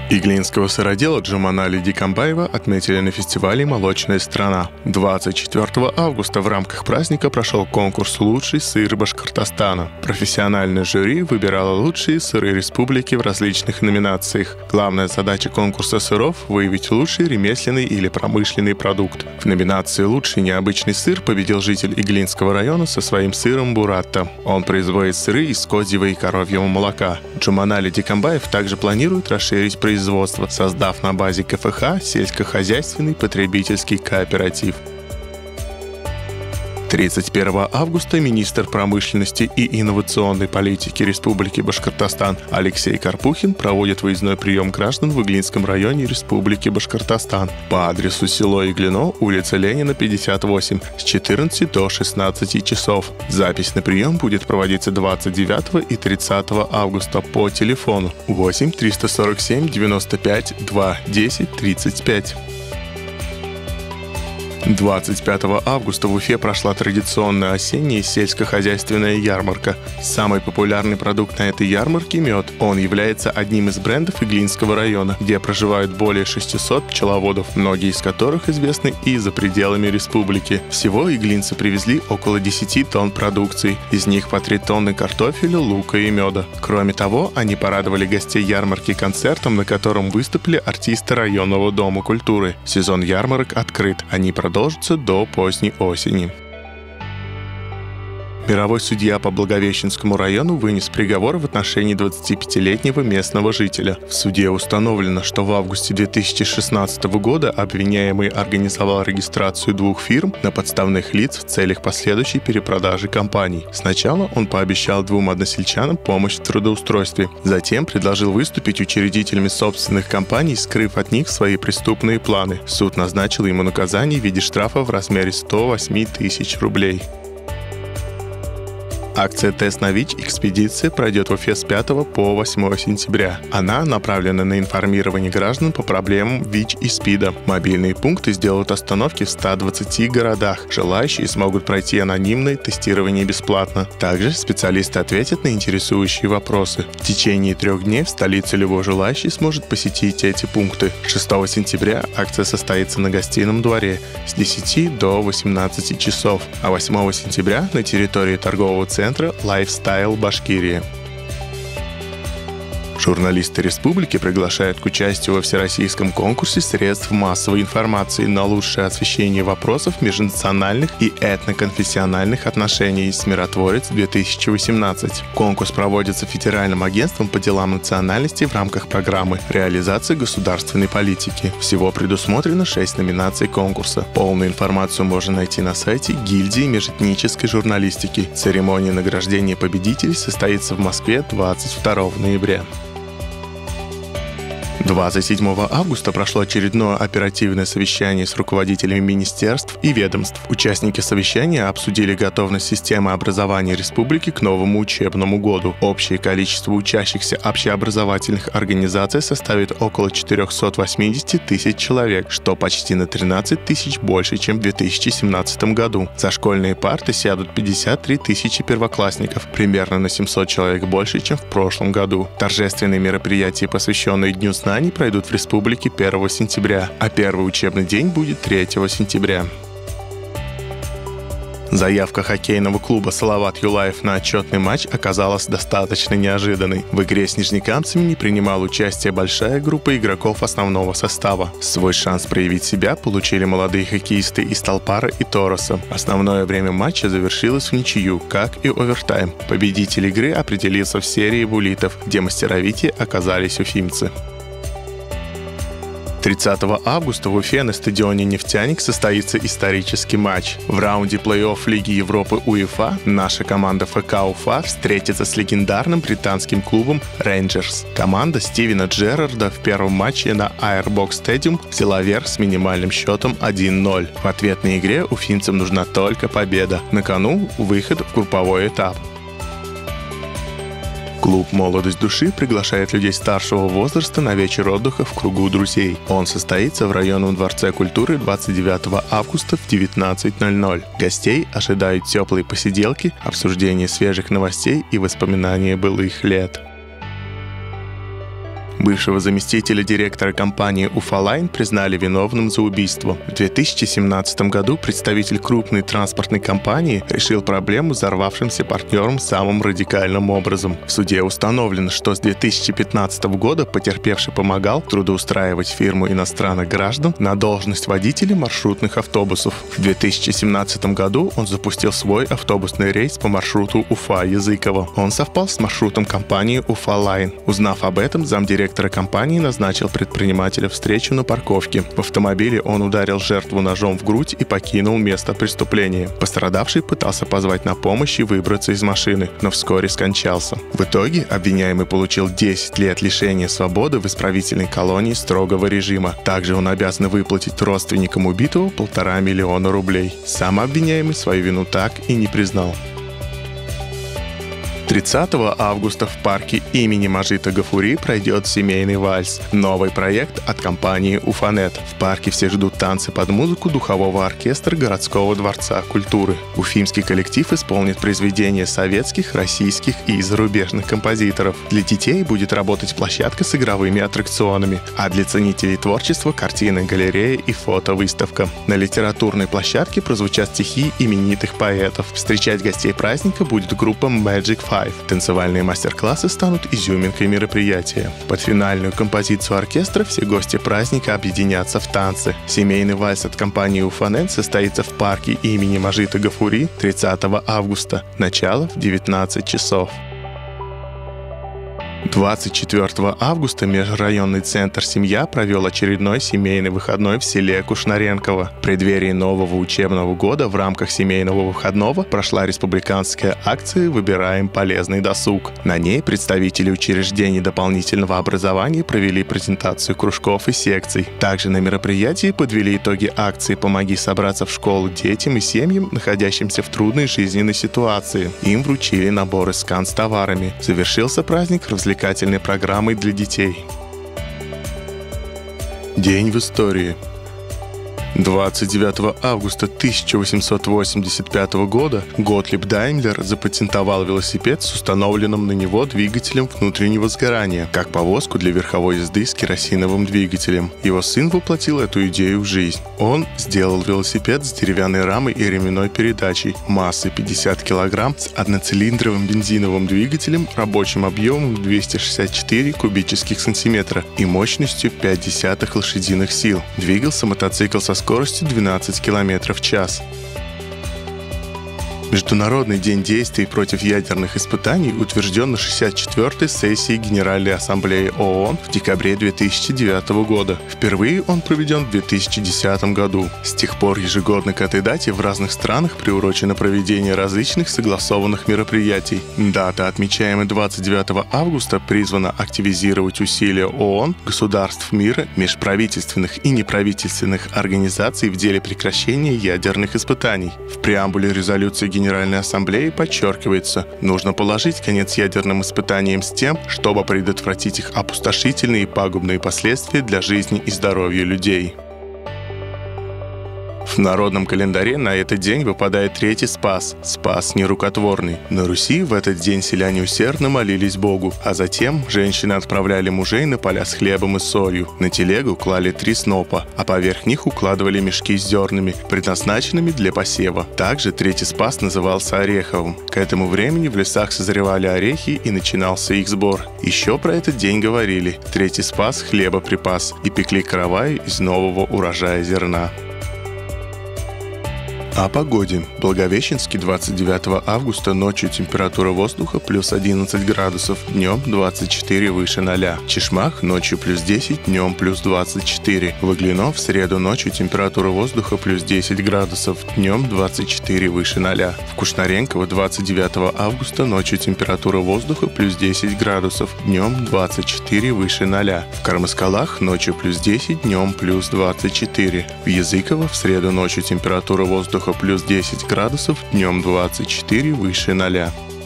Иглинского сыродела Джуманали Дикамбаева отметили на фестивале «Молочная страна». 24 августа в рамках праздника прошел конкурс «Лучший сыр Башкортостана». Профессиональное жюри выбирало лучшие сыры республики в различных номинациях. Главная задача конкурса сыров – выявить лучший ремесленный или промышленный продукт. В номинации «Лучший необычный сыр» победил житель Иглинского района со своим сыром «Буратта». Он производит сыры из козьего и коровьего молока. Джуманали Дикамбаев также планирует расширить производство, создав на базе КФХ сельскохозяйственный потребительский кооператив. 31 августа министр промышленности и инновационной политики Республики Башкортостан Алексей Карпухин проводит выездной прием граждан в Иглинском районе Республики Башкортостан по адресу село Иглино, улица Ленина, 58, с 14 до 16 часов. Запись на прием будет проводиться 29 и 30 августа по телефону 8 347 95 2 10 35. 25 августа в Уфе прошла традиционная осенняя сельскохозяйственная ярмарка. Самый популярный продукт на этой ярмарке – мед. Он является одним из брендов Иглинского района, где проживают более 600 пчеловодов, многие из которых известны и за пределами республики. Всего иглинцы привезли около 10 тонн продукции, из них по 3 тонны картофеля, лука и меда. Кроме того, они порадовали гостей ярмарки концертом, на котором выступили артисты районного дома культуры. Сезон ярмарок открыт, они продолжатся до поздней осени. Мировой судья по Благовещенскому району вынес приговор в отношении 25-летнего местного жителя. В суде установлено, что в августе 2016 года обвиняемый организовал регистрацию 2 фирм на подставных лиц в целях последующей перепродажи компаний. Сначала он пообещал 2 односельчанам помощь в трудоустройстве. Затем предложил выступить учредителями собственных компаний, скрыв от них свои преступные планы. Суд назначил ему наказание в виде штрафа в размере 108 тысяч рублей. Акция «Тест на ВИЧ-экспедиция» пройдет в Уфе с 5 по 8 сентября. Она направлена на информирование граждан по проблемам ВИЧ и СПИДа. Мобильные пункты сделают остановки в 120 городах. Желающие смогут пройти анонимное тестирование бесплатно. Также специалисты ответят на интересующие вопросы. В течение 3 дней в столице любой желающий сможет посетить эти пункты. 6 сентября акция состоится на Гостином дворе с 10 до 18 часов, а 8 сентября на территории торгового центра «Лайфстайл Башкирия». Журналисты республики приглашают к участию во всероссийском конкурсе средств массовой информации на лучшее освещение вопросов межнациональных и этноконфессиональных отношений «Миротворец-2018». Конкурс проводится Федеральным агентством по делам национальности в рамках программы «Реализация государственной политики». Всего предусмотрено 6 номинаций конкурса. Полную информацию можно найти на сайте гильдии межэтнической журналистики. Церемония награждения победителей состоится в Москве 22 ноября. 27 августа прошло очередное оперативное совещание с руководителями министерств и ведомств. Участники совещания обсудили готовность системы образования республики к новому учебному году. Общее количество учащихся общеобразовательных организаций составит около 480 тысяч человек, что почти на 13 тысяч больше, чем в 2017 году. За школьные парты сядут 53 тысячи первоклассников, примерно на 700 человек больше, чем в прошлом году. Торжественные мероприятия, посвященные Дню знаний, пройдут в республике 1 сентября, а первый учебный день будет 3 сентября. Заявка хоккейного клуба «Салават Юлаев» на отчетный матч оказалась достаточно неожиданной. В игре с нижнекамцами не принимала участие большая группа игроков основного состава. Свой шанс проявить себя получили молодые хоккеисты из Талпара и Тороса. Основное время матча завершилось в ничью, как и овертайм. Победитель игры определился в серии буллитов, где мастеровитее оказались уфимцы. 30 августа в Уфе на стадионе «Нефтяник» состоится исторический матч. В раунде плей-офф Лиги Европы УЕФА наша команда ФК Уфа встретится с легендарным британским клубом «Рейнджерс». Команда Стивена Джеррарда в первом матче на Airbox Stadium взяла верх с минимальным счетом 1-0. В ответной игре уфимцам нужна только победа. На кону выход в групповой этап. Клуб «Молодость души» приглашает людей старшего возраста на вечер отдыха в кругу друзей. Он состоится в районном дворце культуры 29 августа в 19:00. Гостей ожидают теплые посиделки, обсуждение свежих новостей и воспоминания былых лет. Бывшего заместителя директора компании «Уфалайн» признали виновным за убийство. В 2017 году представитель крупной транспортной компании решил проблему с взорвавшимся партнером самым радикальным образом. В суде установлено, что с 2015 года потерпевший помогал трудоустраивать фирму иностранных граждан на должность водителя маршрутных автобусов. В 2017 году он запустил свой автобусный рейс по маршруту Уфа-Языково. Он совпал с маршрутом компании «Уфалайн». Узнав об этом, замдиректора компании назначил предпринимателя встречу на парковке. В автомобиле он ударил жертву ножом в грудь и покинул место преступления. Пострадавший пытался позвать на помощь и выбраться из машины, но вскоре скончался. В итоге обвиняемый получил 10 лет лишения свободы в исправительной колонии строгого режима. Также он обязан выплатить родственникам убитого 1,5 миллиона рублей. Сам обвиняемый свою вину так и не признал. 30 августа в парке имени Мажита Гафури пройдет семейный вальс. Новый проект от компании «Уфанет». В парке все ждут танцы под музыку духового оркестра городского дворца культуры. Уфимский коллектив исполнит произведения советских, российских и зарубежных композиторов. Для детей будет работать площадка с игровыми аттракционами, а для ценителей творчества — картинная галерея и фотовыставка. На литературной площадке прозвучат стихи именитых поэтов. Встречать гостей праздника будет группа Magic 5. Танцевальные мастер-классы станут изюминкой мероприятия. Под финальную композицию оркестра все гости праздника объединятся в танцы. Семейный вальс от компании «Уфанет» состоится в парке имени Мажита Гафури 30 августа. Начало в 19 часов. 24 августа межрайонный центр «Семья» провел очередной семейный выходной в селе Кушнаренково. В преддверии нового учебного года в рамках семейного выходного прошла республиканская акция «Выбираем полезный досуг». На ней представители учреждений дополнительного образования провели презентацию кружков и секций. Также на мероприятии подвели итоги акции «Помоги собраться в школу детям и семьям, находящимся в трудной жизненной ситуации». Им вручили наборы с канцтоварами. Завершился праздник развлекательной программой для детей. День в истории. 29 августа 1885 года Готлиб Даймлер запатентовал велосипед с установленным на него двигателем внутреннего сгорания, как повозку для верховой езды с керосиновым двигателем. Его сын воплотил эту идею в жизнь. Он сделал велосипед с деревянной рамой и ременной передачей, массой 50 кг, с одноцилиндровым бензиновым двигателем, рабочим объемом 264 кубических сантиметра и мощностью 0,5 лошадиных сил. Двигался мотоцикл со скоростью 12 км в час. Международный день действий против ядерных испытаний утвержден на 64-й сессии Генеральной Ассамблеи ООН в декабре 2009 года. Впервые он проведен в 2010 году. С тех пор ежегодно к этой дате в разных странах приурочено проведение различных согласованных мероприятий. Дата, отмечаемая 29 августа, призвана активизировать усилия ООН, государств мира, межправительственных и неправительственных организаций в деле прекращения ядерных испытаний. В преамбуле резолюции Генеральной Ассамблеи подчеркивается, нужно положить конец ядерным испытаниям с тем, чтобы предотвратить их опустошительные и пагубные последствия для жизни и здоровья людей. В народном календаре на этот день выпадает третий Спас – Спас нерукотворный. На Руси в этот день селяне усердно молились Богу, а затем женщины отправляли мужей на поля с хлебом и солью. На телегу клали 3 снопа, а поверх них укладывали мешки с зернами, предназначенными для посева. Также третий Спас назывался Ореховым. К этому времени в лесах созревали орехи и начинался их сбор. Еще про этот день говорили: третий Спас хлеба припас, и пекли каравай из нового урожая зерна. О погоде. Благовещенский 29 августа ночью температура воздуха плюс 11 градусов, днем 24 выше 0. Чешмах ночью плюс 10, днем плюс 24. В Иглино в среду ночью температура воздуха плюс 10 градусов, днем 24 выше 0. В Кушнаренково 29 августа ночью температура воздуха плюс 10 градусов, днем 24 выше 0. В Кармаскалах ночью плюс 10, днем плюс 24. В Языково в среду ночью температура воздуха плюс 10 градусов, днем 24 выше 0.